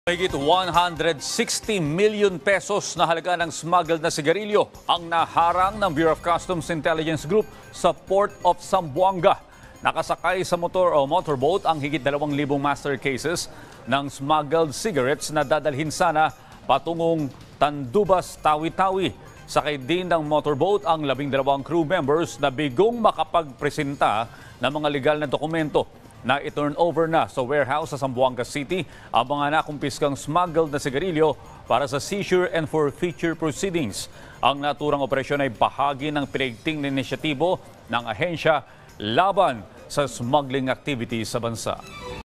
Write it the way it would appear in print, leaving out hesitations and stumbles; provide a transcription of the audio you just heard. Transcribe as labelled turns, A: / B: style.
A: Higit 160 million pesos na halaga ng smuggled na sigarilyo ang naharang ng Bureau of Customs Intelligence Group sa Port of Zamboanga. Nakasakay sa motor o motorboat ang higit 2,000 master cases ng smuggled cigarettes na dadalhin sana patungong Tandubas, Tawi-Tawi. Sakay din ng motorboat ang 12 crew members na bigong makapagpresenta ng mga legal na dokumento na i-turn over na sa warehouse sa Zamboanga City ang mga nakumpiskang smuggled na sigarilyo para sa seizure and forfeiture proceedings. Ang naturang operasyon ay bahagi ng pinaigting na inisyatibo ng ahensya laban sa smuggling activities sa bansa.